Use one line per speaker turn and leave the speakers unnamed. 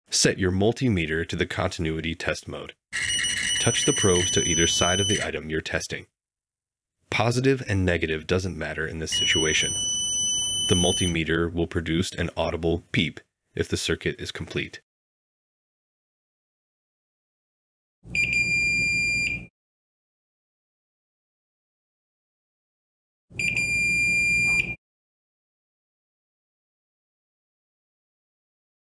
Set your multimeter to the continuity test mode. Touch the probes to either side of the item you're testing. Positive and negative doesn't matter in this situation. The multimeter will produce an audible beep if the circuit is complete.